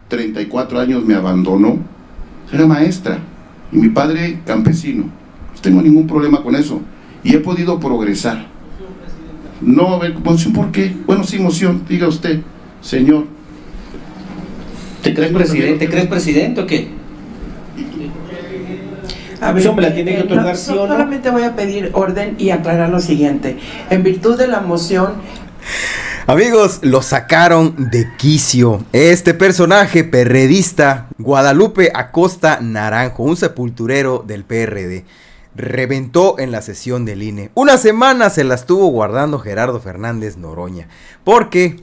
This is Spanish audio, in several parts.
34 años me abandonó, era maestra, y mi padre campesino. No tengo ningún problema con eso, y he podido progresar. No, a ver, moción, ¿por qué? Bueno, sí, moción, diga usted, señor. ¿Te crees presidente? ¿Te crees presidente o qué? A ver, me la tiene que otorgar, ¿sí o no? Solamente voy a pedir orden y aclarar lo siguiente. En virtud de la moción... Amigos, lo sacaron de quicio. Este personaje perredista, Guadalupe Acosta Naranjo, un sepulturero del PRD, reventó en la sesión del INE. Una semana se la estuvo guardando Gerardo Fernández Noroña, porque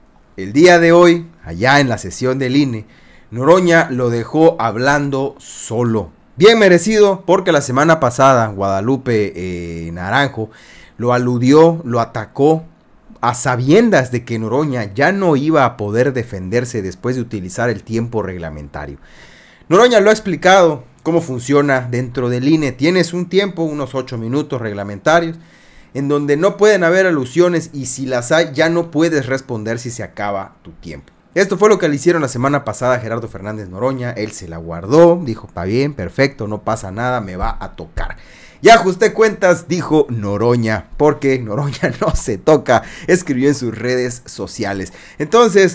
el día de hoy, allá en la sesión del INE, Noroña lo dejó hablando solo. Bien merecido, porque la semana pasada Guadalupe Naranjo lo aludió, lo atacó, a sabiendas de que Noroña ya no iba a poder defenderse después de utilizar el tiempo reglamentario. Noroña lo ha explicado cómo funciona dentro del INE. Tienes un tiempo, unos 8 minutos reglamentarios, en donde no pueden haber alusiones, y si las hay ya no puedes responder si se acaba tu tiempo. Esto fue lo que le hicieron la semana pasada a Gerardo Fernández Noroña. Él se la guardó, dijo, está bien, perfecto, no pasa nada, me va a tocar. Ya ajusté cuentas, dijo Noroña, porque Noroña no se toca, escribió en sus redes sociales. Entonces,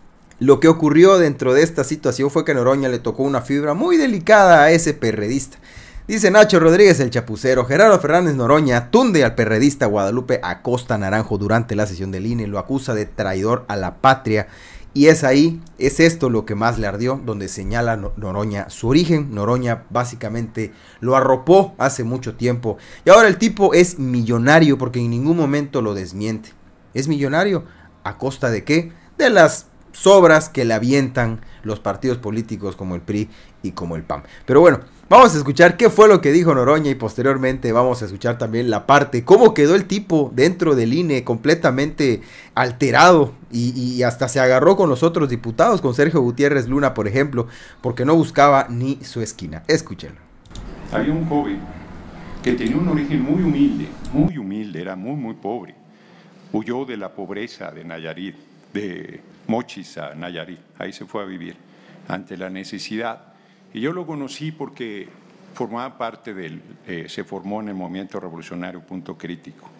lo que ocurrió dentro de esta situación fue que Noroña le tocó una fibra muy delicada a ese perredista. Dice Nacho Rodríguez, el chapucero: Gerardo Fernández Noroña tunde al perredista Guadalupe Acosta Naranjo durante la sesión del INE, lo acusa de traidor a la patria. Y es esto lo que más le ardió, donde señala Noroña su origen. Noroña básicamente lo arropó hace mucho tiempo, y ahora el tipo es millonario, porque en ningún momento lo desmiente. Es millonario, ¿a costa de qué? De las sobras que le avientan los partidos políticos como el PRI y como el PAN. Pero bueno, vamos a escuchar qué fue lo que dijo Noroña, y posteriormente vamos a escuchar también la parte, cómo quedó el tipo dentro del INE completamente alterado, y hasta se agarró con los otros diputados, con Sergio Gutiérrez Luna, por ejemplo, porque no buscaba ni su esquina. Escúchenlo. Había un joven que tenía un origen muy humilde, era muy pobre. Huyó de la pobreza de Nayarit, de Mochis a Nayarit, ahí se fue a vivir ante la necesidad. Y yo lo conocí porque formaba parte se formó en el movimiento revolucionario Punto Crítico.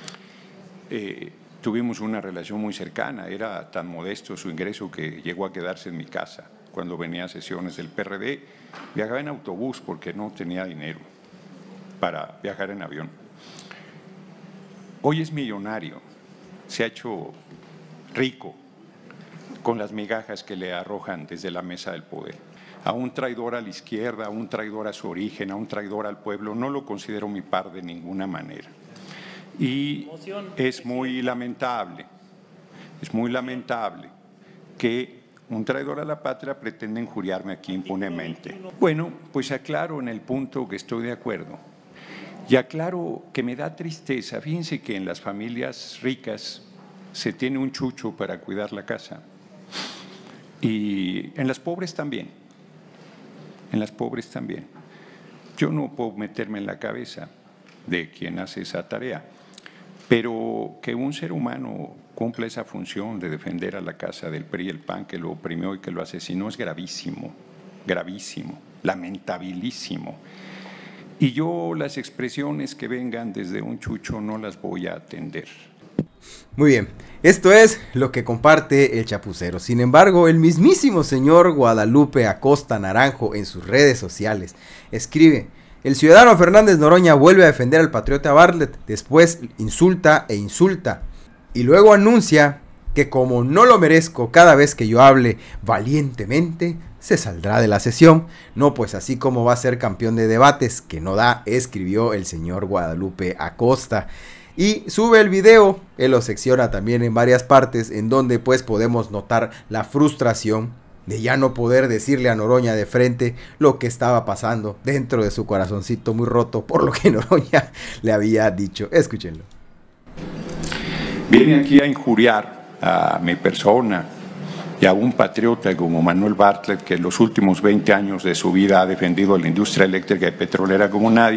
Tuvimos una relación muy cercana, era tan modesto su ingreso que llegó a quedarse en mi casa. Cuando venía a sesiones del PRD, viajaba en autobús porque no tenía dinero para viajar en avión. Hoy es millonario, se ha hecho rico con las migajas que le arrojan desde la mesa del poder. A un traidor a la izquierda, a un traidor a su origen, a un traidor al pueblo, no lo considero mi par de ninguna manera. Y es muy lamentable que un traidor a la patria pretenda injuriarme aquí impunemente. Bueno, pues aclaro en el punto que estoy de acuerdo. Y aclaro que me da tristeza. Fíjense que en las familias ricas se tiene un chucho para cuidar la casa. Y en las pobres también. En las pobres también. Yo no puedo meterme en la cabeza de quien hace esa tarea, pero que un ser humano cumpla esa función de defender a la casa del PRI y el PAN, que lo oprimió y que lo asesinó, es gravísimo, gravísimo, lamentabilísimo. Y yo las expresiones que vengan desde un chucho no las voy a atender. Muy bien, esto es lo que comparte el chapucero. Sin embargo, el mismísimo señor Guadalupe Acosta Naranjo en sus redes sociales escribe: el ciudadano Fernández Noroña vuelve a defender al patriota Bartlett, después insulta e insulta, y luego anuncia que como no lo merezco cada vez que yo hable valientemente, se saldrá de la sesión. No, pues así como va a ser campeón de debates, que no da, escribió el señor Guadalupe Acosta. Y sube el video, él lo secciona también en varias partes, en donde pues podemos notar la frustración de ya no poder decirle a Noroña de frente lo que estaba pasando dentro de su corazoncito muy roto por lo que Noroña le había dicho. Escúchenlo. Viene aquí a injuriar a mi persona y a un patriota como Manuel Bartlett, que en los últimos 20 años de su vida ha defendido la industria eléctrica y petrolera como nadie.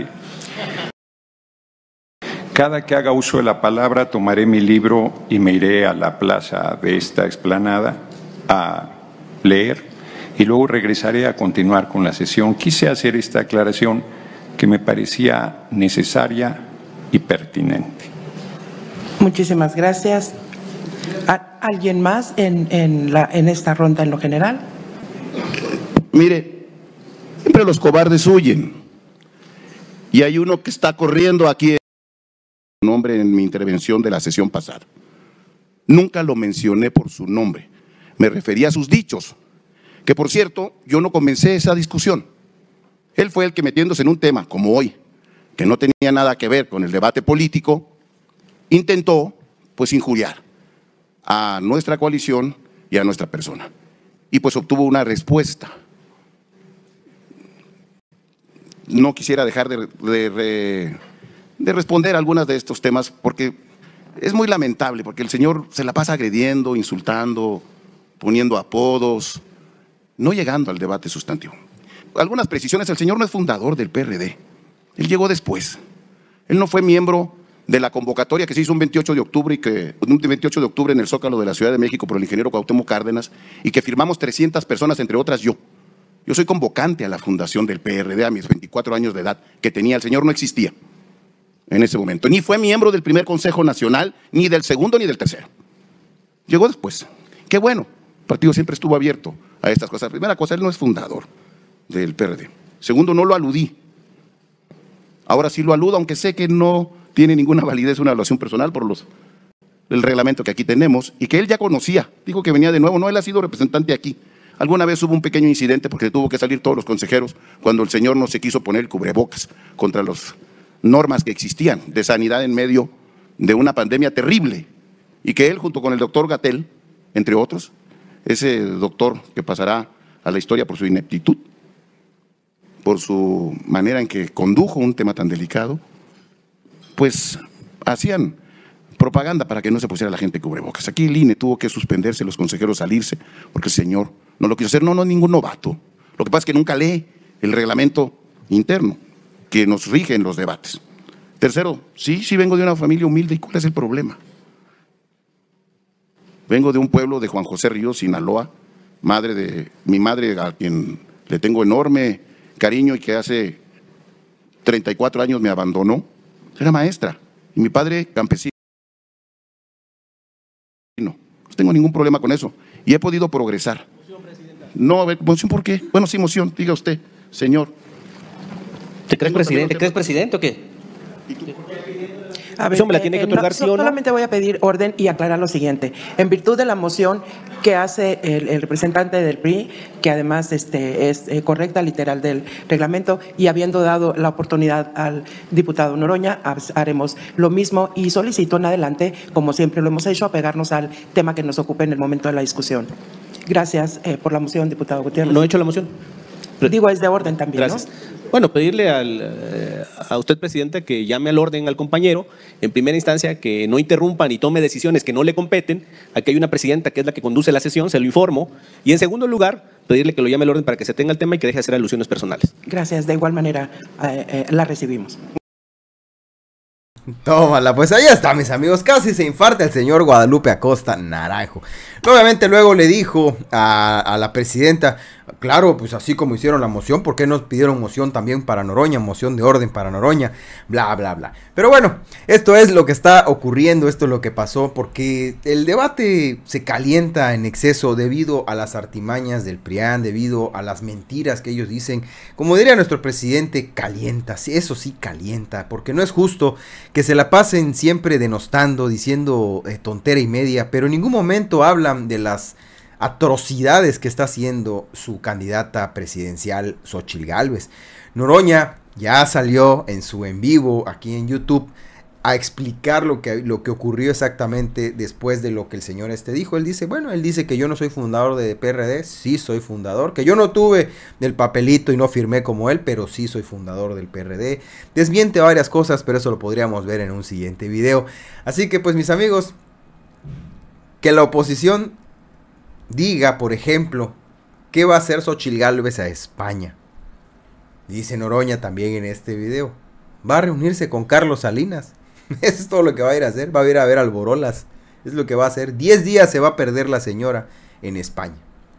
Cada que haga uso de la palabra, tomaré mi libro y me iré a la plaza de esta explanada a leer y luego regresaré a continuar con la sesión. Quise hacer esta aclaración que me parecía necesaria y pertinente. Muchísimas gracias. ¿Alguien más en esta ronda en lo general? Mire, siempre los cobardes huyen. Y hay uno que está corriendo aquí, nombre en mi intervención de la sesión pasada. Nunca lo mencioné por su nombre, me refería a sus dichos, que por cierto, yo no comencé esa discusión. Él fue el que, metiéndose en un tema como hoy, que no tenía nada que ver con el debate político, intentó pues injuriar a nuestra coalición y a nuestra persona. Y pues obtuvo una respuesta. No quisiera dejar de responder a algunos de estos temas porque es muy lamentable, porque el señor se la pasa agrediendo, insultando, poniendo apodos, no llegando al debate sustantivo. Algunas precisiones: el señor no es fundador del PRD, él llegó después. Él no fue miembro de la convocatoria que se hizo un 28 de octubre en el Zócalo de la Ciudad de México por el ingeniero Cuauhtémoc Cárdenas, y que firmamos 300 personas, entre otras yo. Yo soy convocante a la fundación del PRD a mis 24 años de edad que tenía. El señor no existía en ese momento, ni fue miembro del primer Consejo Nacional, ni del segundo, ni del tercero. Llegó después. Qué bueno, el partido siempre estuvo abierto a estas cosas. Primera cosa, él no es fundador del PRD. Segundo, no lo aludí. Ahora sí lo aludo, aunque sé que no tiene ninguna validez una evaluación personal por el reglamento que aquí tenemos, y que él ya conocía. Dijo que venía de nuevo. No, él ha sido representante aquí. Alguna vez hubo un pequeño incidente porque tuvo que salir todos los consejeros cuando el señor no se quiso poner el cubrebocas contra las normas que existían de sanidad en medio de una pandemia terrible, y que él, junto con el doctor Gatell, entre otros, ese doctor que pasará a la historia por su ineptitud, por su manera en que condujo un tema tan delicado, pues hacían propaganda para que no se pusiera la gente cubrebocas. Aquí el INE tuvo que suspenderse, los consejeros salirse, porque el señor no lo quiso hacer. No es ningún novato. Lo que pasa es que nunca lee el reglamento interno que nos rige en los debates. Tercero, sí vengo de una familia humilde. ¿Y cuál es el problema? Vengo de un pueblo de Juan José Ríos, Sinaloa, mi madre, a quien le tengo enorme cariño y que hace 34 años me abandonó, era maestra, y mi padre campesino. No tengo ningún problema con eso, y he podido progresar. No, a ver, ¿moción por qué? Bueno, sí, moción, diga usted, señor. ¿Te crees presidente? ¿Crees presidente o qué? A ver, ¿Me la tiene que otorgar sí o no? Solamente voy a pedir orden y aclarar lo siguiente. En virtud de la moción que hace el representante del PRI, que además es correcta, literal del reglamento, y habiendo dado la oportunidad al diputado Noroña, haremos lo mismo, y solicito en adelante, como siempre lo hemos hecho, apegarnos al tema que nos ocupe en el momento de la discusión. Gracias por la moción, diputado Gutiérrez. No he hecho la moción. Digo, es de orden también, Gracias. ¿no? Bueno, pedirle a usted, presidenta, que llame al orden al compañero, en primera instancia, que no interrumpa ni tome decisiones que no le competen. Aquí hay una presidenta que es la que conduce la sesión, se lo informo. Y en segundo lugar, pedirle que lo llame al orden para que se tenga el tema y que deje de hacer alusiones personales. Gracias, de igual manera la recibimos. Tómala, pues ahí está, mis amigos. Casi se infarta el señor Guadalupe Acosta Naranjo. Obviamente luego le dijo a la presidenta, claro, pues así como hicieron la moción, ¿por qué nos pidieron moción también para Noroña? Moción de orden para Noroña, bla, bla, bla. Pero bueno, esto es lo que está ocurriendo, esto es lo que pasó, porque el debate se calienta en exceso debido a las artimañas del PRIAN, debido a las mentiras que ellos dicen. Como diría nuestro presidente, calienta, sí, eso sí calienta, porque no es justo que se la pasen siempre denostando, diciendo tontera y media, pero en ningún momento hablan de las atrocidades que está haciendo su candidata presidencial, Xóchitl Gálvez. Noroña ya salió en su en vivo aquí en YouTube a explicar lo que ocurrió exactamente después de lo que el señor dijo. Él dice que yo no soy fundador de PRD, sí soy fundador, que yo no tuve el papelito y no firmé como él, pero sí soy fundador del PRD. Desmiente varias cosas, pero eso lo podríamos ver en un siguiente video. Así que pues, mis amigos, que la oposición diga, por ejemplo, ¿qué va a hacer Xóchitl Gálvez a España? Dice Noroña también en este video. Va a reunirse con Carlos Salinas. Eso es todo lo que va a ir a hacer. Va a ir a ver Alborolas. Es lo que va a hacer. 10 días se va a perder la señora en España.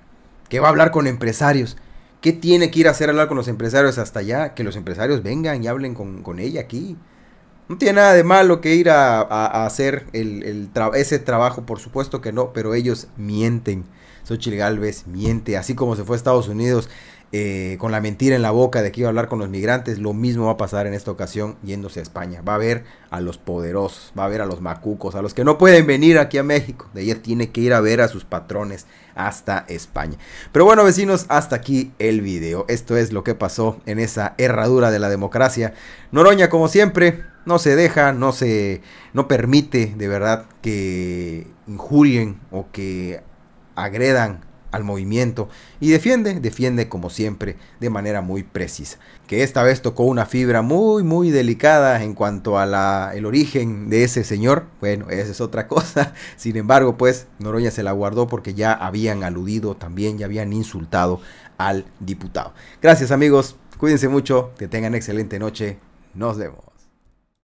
que va a hablar con empresarios. ¿Qué tiene que ir a hacer hablar con los empresarios hasta allá? Que los empresarios vengan y hablen con ella aquí. No tiene nada de malo que ir a hacer ese trabajo, por supuesto que no, pero ellos mienten. Xóchitl Gálvez miente, así como se fue a Estados Unidos con la mentira en la boca de que iba a hablar con los migrantes, lo mismo va a pasar en esta ocasión yéndose a España. Va a ver a los poderosos, va a ver a los macucos, a los que no pueden venir aquí a México. De ella tiene que ir a ver a sus patrones hasta España. Pero bueno, vecinos, hasta aquí el video. Esto es lo que pasó en esa herradura de la democracia. Noroña, como siempre, no se deja, no permite de verdad que injurien o que agredan al movimiento y defiende como siempre de manera muy precisa. Que esta vez tocó una fibra muy delicada en cuanto a el origen de ese señor, bueno, esa es otra cosa. Sin embargo, pues Noroña se la guardó porque ya habían aludido también, ya habían insultado al diputado. Gracias amigos, cuídense mucho, que tengan excelente noche, nos vemos.